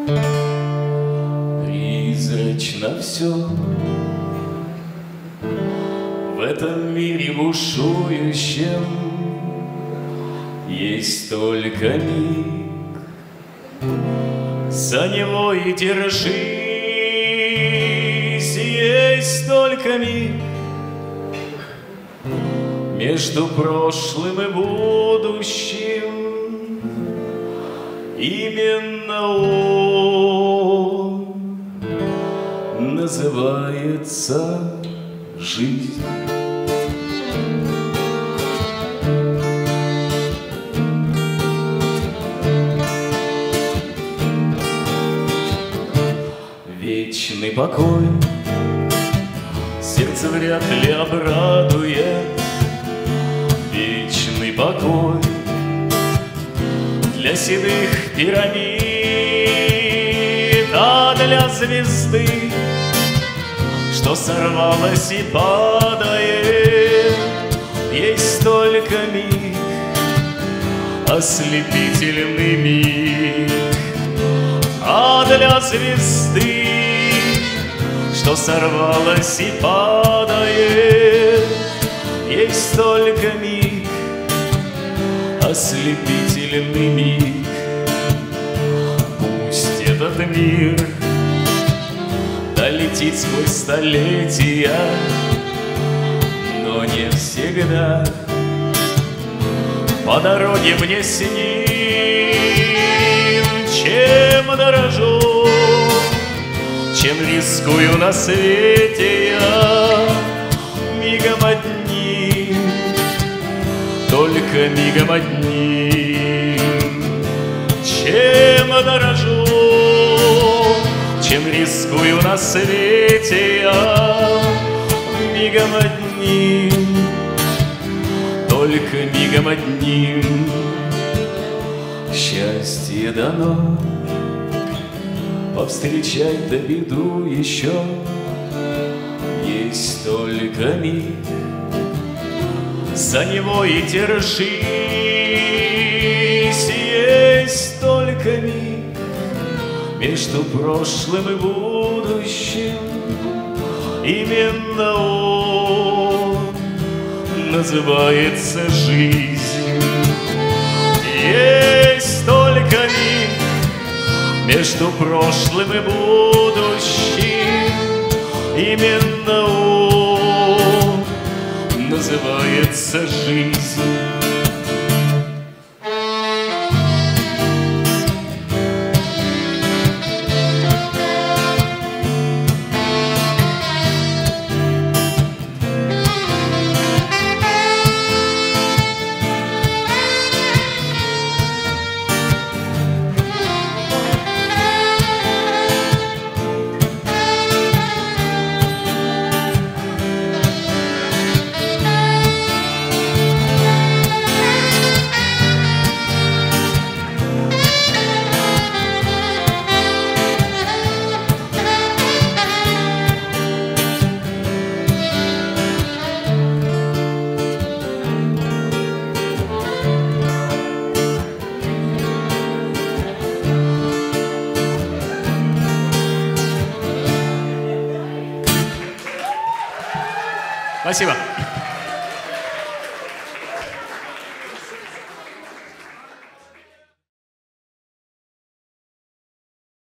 Призрачно все в этом мире бушующем, есть только миг, за него и держись, есть только миг между прошлым и будущим. Именно он называется жизнь. Вечный покой сердце вряд ли обрадует. Вечный покой для седых пирамид, а для звезды, что сорвалась и падает, есть только миг, ослепительный миг. А для звезды, что сорвалась и падает, есть только миг, ослепительный миг. Пусть этот мир долетит сквозь столетия, но не всегда по дороге мне с ним. Чем дорожу, чем рискую на свете я, мигом одним, только мигом одним. Чем дорожу, чем рискую на свете я, мигом одним, только мигом одним. Счастье дано повстречать да беду еще, есть только миг, за него и держись, есть только миг между прошлым и будущим. Именно он называется жизнь. Есть только миг между прошлым и будущим. Именно он называется жизнь. Спасибо.